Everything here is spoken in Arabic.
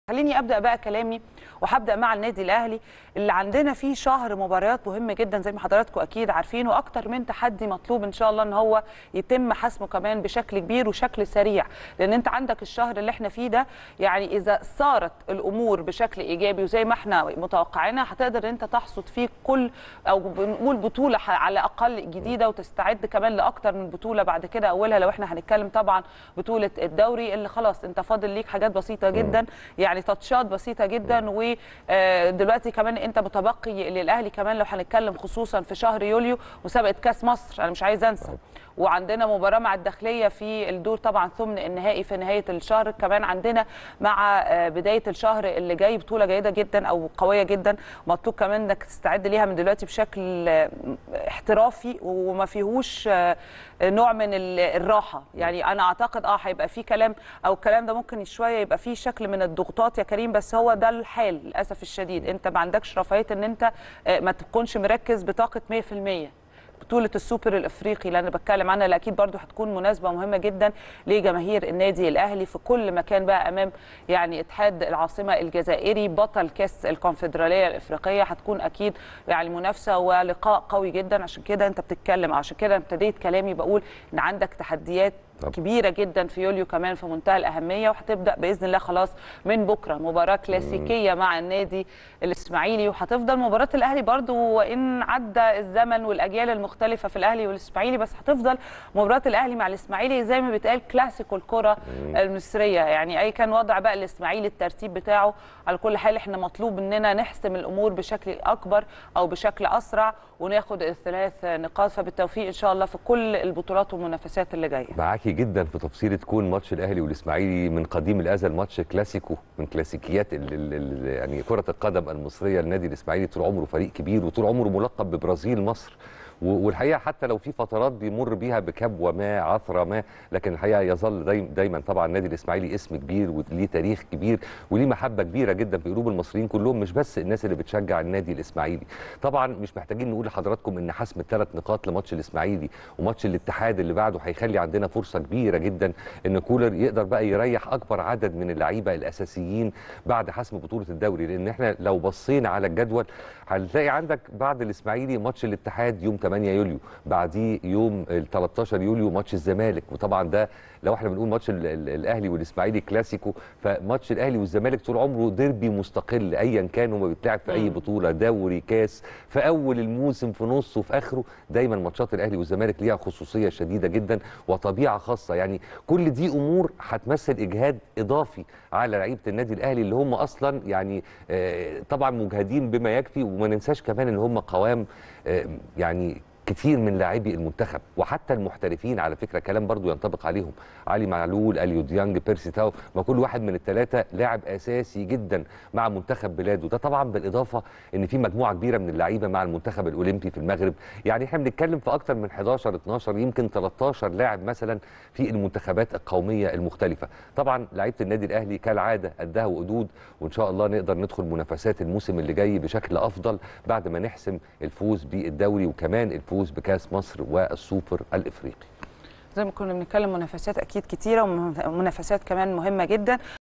خليني ابدا بقى كلامي وهبدا مع النادي الاهلي اللي عندنا فيه شهر مباريات مهم جدا زي ما حضراتكم اكيد عارفين، واكتر من تحدي مطلوب ان شاء الله ان هو يتم حسمه كمان بشكل كبير وشكل سريع، لان انت عندك الشهر اللي احنا فيه ده يعني اذا صارت الامور بشكل ايجابي وزي ما احنا متوقعينها هتقدر انت تحصد فيه كل او بنقول بطوله على الاقل جديده، وتستعد كمان لاكتر من بطوله بعد كده. اولها لو احنا هنتكلم طبعا بطوله الدوري اللي خلاص انت فاضل ليك حاجات بسيطه جدا، يعني تاتشات بسيطه جدا، ودلوقتي كمان انت متبقي للاهلي كمان لو هنتكلم خصوصا في شهر يوليو مسابقه كاس مصر، انا مش عايز انسى، وعندنا مباراه مع الداخليه في الدور طبعا ثمن النهائي في نهايه الشهر، كمان عندنا مع بدايه الشهر اللي جاي بطوله جيده جدا او قويه جدا، مطلوب كمان انك تستعد ليها من دلوقتي بشكل احترافي وما فيهوش نوع من الراحه. يعني انا اعتقد هيبقى في كلام او الكلام ده ممكن شويه يبقى فيه شكل من الضغوطات يا كريم، بس هو ده الحال للاسف الشديد. انت ما عندكش رفاهيه ان انت ما تكونش مركز بطاقه 100%. بطولة السوبر الافريقي اللي انا بتكلم عنها اللي اكيد برضو هتكون مناسبة مهمة جدا لجماهير النادي الاهلي في كل مكان بقى امام يعني اتحاد العاصمة الجزائري بطل كاس الكونفدرالية الافريقية، هتكون اكيد يعني منافسة ولقاء قوي جدا. عشان كده انت بتتكلم، عشان كده ابتديت كلامي بقول ان عندك تحديات كبيرة جدا في يوليو كمان في منتهى الأهمية، وهتبدأ بإذن الله خلاص من بكرة مباراة كلاسيكية مع النادي الإسماعيلي، وهتفضل مباراة الأهلي برضو وإن عدى الزمن والأجيال المختلفة في الأهلي والإسماعيلي، بس هتفضل مباراة الأهلي مع الإسماعيلي زي ما بيتقال كلاسيكو الكرة المصرية. يعني أي كان وضع بقى الإسماعيلي الترتيب بتاعه، على كل حال إحنا مطلوب إننا نحسم الأمور بشكل أكبر أو بشكل أسرع وناخد الثلاث نقاط، فبالتوفيق إن شاء الله في كل البطولات والمنافسات اللي جاية. معاكي جدا في تفصيل تكون ماتش الاهلي والاسماعيلي من قديم الازل ماتش كلاسيكو من كلاسيكيات يعني كره القدم المصريه. النادي الاسماعيلي طول عمره فريق كبير وطول عمره ملقب ببرازيل مصر، والحقيقه حتى لو في فترات بيمر بيها بكبوه ما عثره ما، لكن الحقيقه يظل دايما طبعا النادي الاسماعيلي اسم كبير وليه تاريخ كبير وليه محبه كبيره جدا في قلوب المصريين كلهم، مش بس الناس اللي بتشجع النادي الاسماعيلي. طبعا مش محتاجين نقول لحضراتكم ان حسم الثلاث نقاط لماتش الاسماعيلي وماتش الاتحاد اللي بعده هيخلي عندنا فرصه كبيره جدا ان كولر يقدر بقى يريح اكبر عدد من اللعيبه الاساسيين بعد حسم بطوله الدوري، لان احنا لو بصينا على الجدول هتلاقي عندك بعد الاسماعيلي ماتش الاتحاد يوم 8 يوليو، بعديه يوم 13 يوليو ماتش الزمالك، وطبعا ده لو احنا بنقول ماتش الاهلي والاسماعيلي كلاسيكو، فماتش الاهلي والزمالك طول عمره ديربي مستقل ايا كان هو بيتلعب في اي بطوله، دوري، كاس، في اول الموسم، في نصه، في اخره، دايما ماتشات الاهلي والزمالك ليها خصوصيه شديده جدا وطبيعه خاصه. يعني كل دي امور هتمثل اجهاد اضافي على لعيبه النادي الاهلي اللي هم اصلا يعني طبعا مجهدين بما يكفي، وما ننساش كمان ان هم قوام يعني كتير من لاعبي المنتخب وحتى المحترفين على فكره، كلام برضو ينطبق عليهم، علي معلول، اليو ديانج، بيرسي تاو، ما كل واحد من الثلاثه لاعب اساسي جدا مع منتخب بلاده. ده طبعا بالاضافه ان في مجموعه كبيره من اللعيبه مع المنتخب الاولمبي في المغرب، يعني احنا بنتكلم في اكتر من 11 12 يمكن 13 لاعب مثلا في المنتخبات القوميه المختلفه. طبعا لعيبه النادي الاهلي كالعاده قدها وقدود، وان شاء الله نقدر ندخل منافسات الموسم اللي جاي بشكل افضل بعد ما نحسم الفوز بالدوري وكمان الفوز بكاس مصر والسوبر الافريقي. زي ما كنا بنتكلم منافسات اكيد كتيره ومنافسات كمان مهمه جدا.